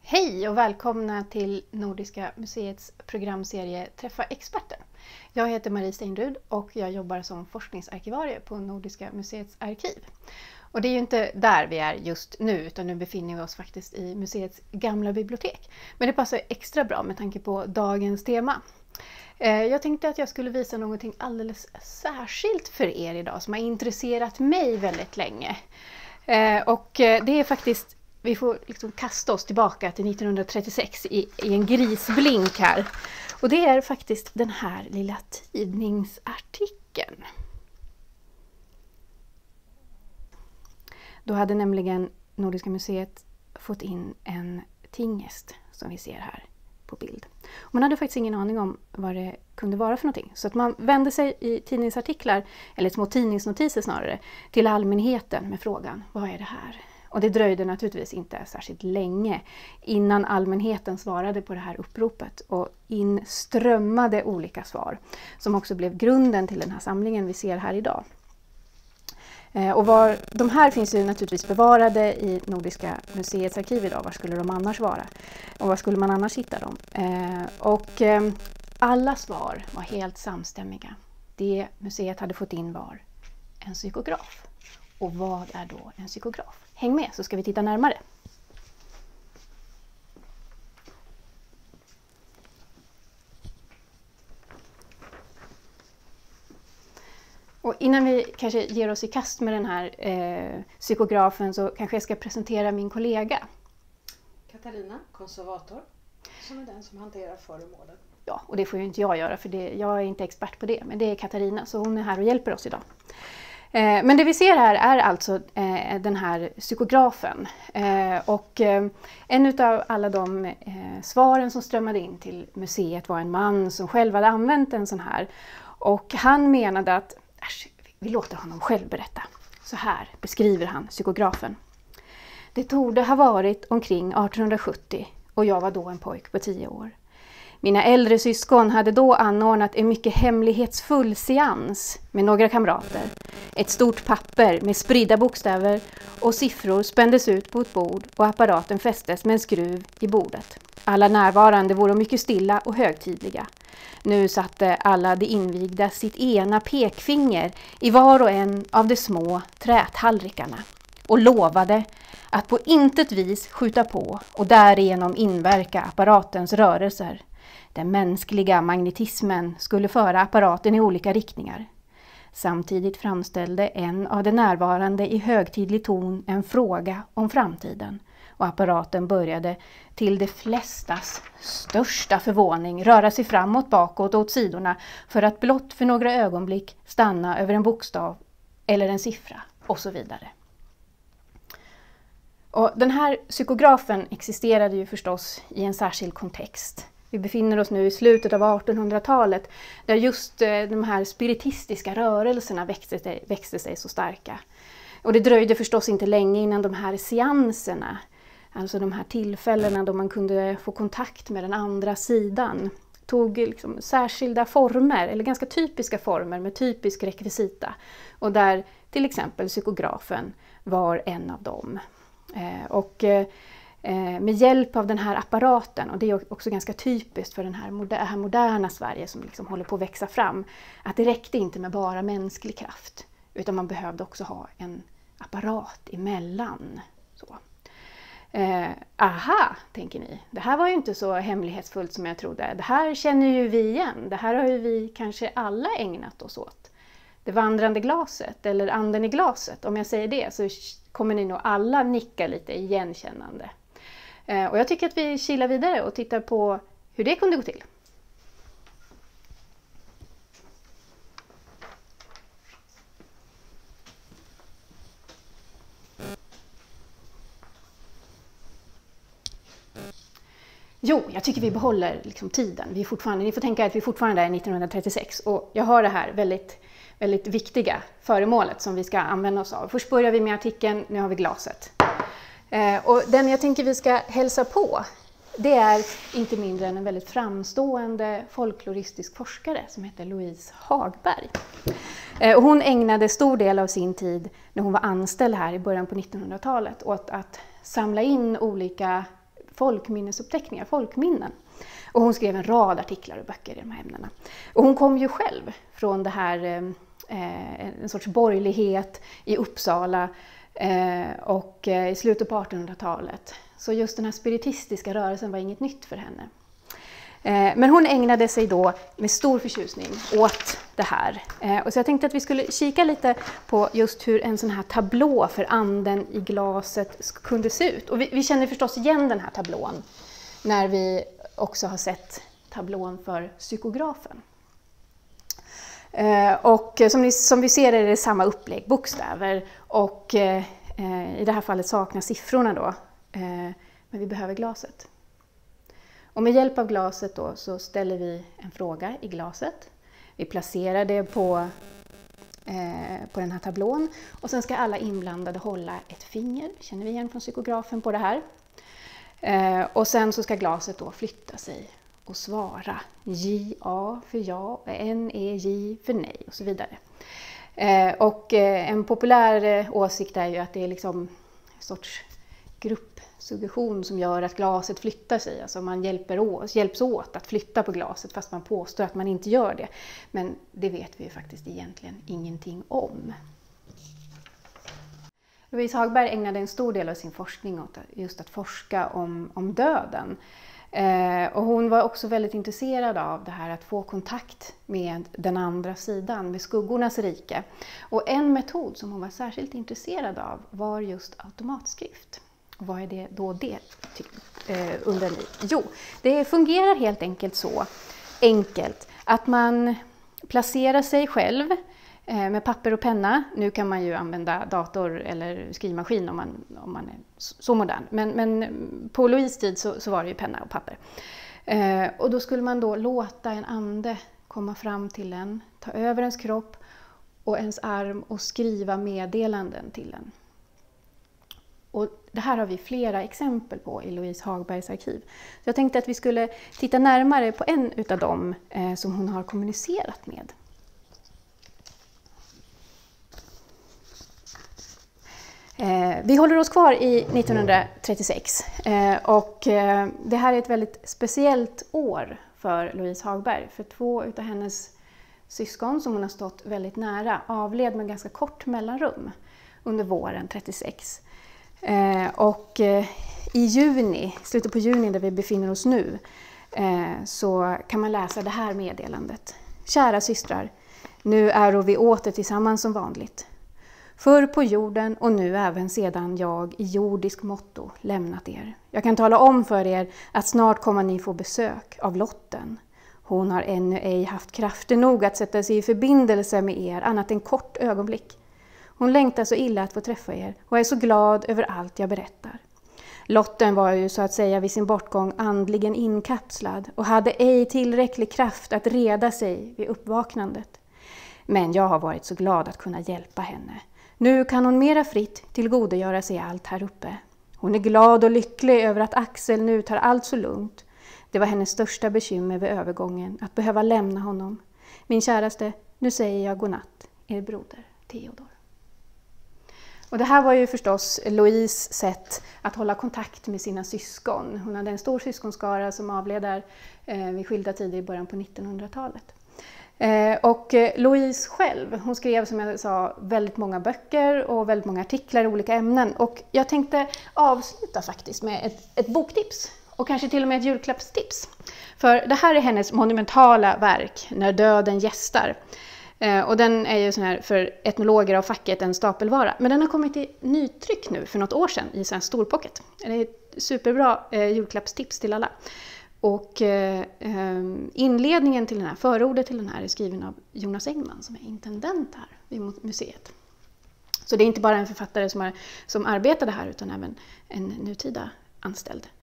Hej och välkomna till Nordiska museets programserie Träffa experten. Jag heter Marie Steinrud och jag jobbar som forskningsarkivarie på Nordiska museets arkiv. Och det är ju inte där vi är just nu, utan nu befinner vi oss faktiskt i museets gamla bibliotek. Men det passar extra bra med tanke på dagens tema. Jag tänkte att jag skulle visa någonting alldeles särskilt för er idag som har intresserat mig väldigt länge. Och det är faktiskt, vi får liksom kasta oss tillbaka till 1936 i en grisblink här. Och det är faktiskt den här lilla tidningsartikeln. Då hade nämligen Nordiska museet fått in en tingest som vi ser här på bild. Och man hade faktiskt ingen aning om vad det kunde vara för någonting. Så att man vände sig i tidningsartiklar, eller små tidningsnotiser snarare, till allmänheten med frågan: vad är det här? Och det dröjde naturligtvis inte särskilt länge innan allmänheten svarade på det här uppropet. Och inströmmade olika svar som också blev grunden till den här samlingen vi ser här idag. Och de här finns ju naturligtvis bevarade i Nordiska museets arkiv idag. Var skulle de annars vara? Och var skulle man annars hitta dem? Alla svar var helt samstämmiga. Det museet hade fått in var en psykograf. Och vad är då en psykograf? Häng med så ska vi titta närmare. Och innan vi kanske ger oss i kast med den här psykografen så kanske jag ska presentera min kollega. Katarina, konservator, som är den som hanterar föremålen. Ja, och det får ju inte jag göra för jag är inte expert på det, men det är Katarina, så hon är här och hjälper oss idag. Men det vi ser här är alltså den här psykografen. Och en av alla de svaren som strömmade in till museet var en man som själv hade använt en sån här. Och han menade att vi låter honom själv berätta. Så här beskriver han psykografen. Det torde ha varit omkring 1870 och jag var då en pojk på 10 år. Mina äldre syskon hade då anordnat en mycket hemlighetsfull seans med några kamrater. Ett stort papper med spridda bokstäver och siffror spändes ut på ett bord och apparaten fästes med en skruv i bordet. Alla närvarande vore mycket stilla och högtidliga. Nu satte alla de invigda sitt ena pekfinger i var och en av de små trätallrikarna och lovade att på intet vis skjuta på och därigenom inverka apparatens rörelser. Den mänskliga magnetismen skulle föra apparaten i olika riktningar. Samtidigt framställde en av de närvarande i högtidlig ton en fråga om framtiden. Och apparaten började till de flestas största förvåning röra sig framåt, bakåt och åt sidorna för att blott för några ögonblick stanna över en bokstav eller en siffra och så vidare. Och den här psykografen existerade ju förstås i en särskild kontext. Vi befinner oss nu i slutet av 1800-talet där just de här spiritistiska rörelserna växte sig så starka. Och det dröjde förstås inte länge innan de här seanserna, alltså de här tillfällena då man kunde få kontakt med den andra sidan, tog liksom särskilda former, eller ganska typiska former med typisk rekvisita. Och där till exempel psykografen var en av dem. Med hjälp av den här apparaten, och det är också ganska typiskt för det här moderna Sverige som liksom håller på att växa fram, att det räckte inte med bara mänsklig kraft, utan man behövde också ha en apparat emellan. Så. Aha, tänker ni. Det här var ju inte så hemlighetsfullt som jag trodde. Det här känner ju vi igen. Det här har ju vi kanske alla ägnat oss åt. Det vandrande glaset, eller anden i glaset. Om jag säger det så kommer ni nog alla nicka lite igenkännande. Och jag tycker att vi kilar vidare och tittar på hur det kunde gå till. Jo, jag tycker vi behåller liksom tiden. Ni får tänka att vi fortfarande är 1936 och jag har det här väldigt, väldigt viktiga föremålet som vi ska använda oss av. Först börjar vi med artikeln, nu har vi glaset. Och den jag tänker vi ska hälsa på, det är inte mindre än en väldigt framstående folkloristisk forskare som heter Louise Hagberg. Och hon ägnade stor del av sin tid när hon var anställd här i början på 1900-talet åt att samla in olika folkminnesuppteckningar, folkminnen. Och hon skrev en rad artiklar och böcker i de här ämnena. Och hon kom ju själv från det här, en sorts borgerlighet i Uppsala och i slutet på 1800-talet. Så just den här spiritistiska rörelsen var inget nytt för henne. Men hon ägnade sig då med stor förtjusning åt det här. Och så jag tänkte att vi skulle kika lite på just hur en sån här tablå för anden i glaset kunde se ut. Och vi känner förstås igen den här tablån när vi också har sett tablån för psykografen. Och som vi ser är det samma upplägg, bokstäver, och i det här fallet saknas siffrorna då, men vi behöver glaset. Och med hjälp av glaset då så ställer vi en fråga i glaset. Vi placerar det på den här tablån, och sen ska alla inblandade hålla ett finger, känner vi igen från psykografen på det här. Och sen så ska glaset då flytta sig och svara J-A för ja, N-E-J för nej och så vidare. Och en populär åsikt är ju att det är liksom en sorts gruppsuggestion som gör att glaset flyttar sig. Alltså man hjälps åt att flytta på glaset fast man påstår att man inte gör det. Men det vet vi ju faktiskt egentligen ingenting om. Louise Hagberg ägnade en stor del av sin forskning åt just att forska om döden. Och hon var också väldigt intresserad av det här att få kontakt med den andra sidan, med skuggornas rike. Och en metod som hon var särskilt intresserad av var just automatskrift. Och vad är det då det, undrar ni? Jo, det fungerar helt enkelt så enkelt att man placerar sig själv med papper och penna. Nu kan man ju använda dator eller skrivmaskin om man är så modern. Men på Louise tid så var det ju penna och papper. Och då skulle man då låta en ande komma fram till en, ta över ens kropp och ens arm och skriva meddelanden till en. Och det här har vi flera exempel på i Louise Hagbergs arkiv. Så jag tänkte att vi skulle titta närmare på en utav dem som hon har kommunicerat med. Vi håller oss kvar i 1936 och det här är ett väldigt speciellt år för Louise Hagberg. För 2 utav hennes syskon som hon har stått väldigt nära avled med ganska kort mellanrum under våren 36. Och i juni, slutet på juni där vi befinner oss nu, så kan man läsa det här meddelandet. Kära systrar, nu är vi åter tillsammans som vanligt. Förr på jorden och nu även sedan jag i jordisk motto lämnat er. Jag kan tala om för er att snart kommer ni få besök av Lotten. Hon har ännu ej haft krafter nog att sätta sig i förbindelse med er annat än kort ögonblick. Hon längtar så illa att få träffa er och är så glad över allt jag berättar. Lotten var ju så att säga vid sin bortgång andligen inkapslad och hade ej tillräcklig kraft att reda sig vid uppvaknandet. Men jag har varit så glad att kunna hjälpa henne. Nu kan hon mera fritt tillgodogöra sig allt här uppe. Hon är glad och lycklig över att Axel nu tar allt så lugnt. Det var hennes största bekymmer vid övergången, att behöva lämna honom. Min käraste, nu säger jag godnatt, er broder Theodor. Och det här var ju förstås Louise sätt att hålla kontakt med sina syskon. Hon hade en stor syskonskara som avled där vid skilda tider i början på 1900-talet. Och Louise själv, hon skrev som jag sa väldigt många böcker och väldigt många artiklar i olika ämnen. Och jag tänkte avsluta faktiskt med ett boktips och kanske till och med ett julklappstips. För det här är hennes monumentala verk, När döden gästar. Och den är ju sån här för etnologer av facket en stapelvara. Men den har kommit i nytryck nu för något år sedan i sån här storpocket. Det är ett superbra julklappstips till alla. Och inledningen till den här, förordet till den här är skriven av Jonas Engman som är intendent här vid museet. Så det är inte bara en författare som arbetade här utan även en nutida anställd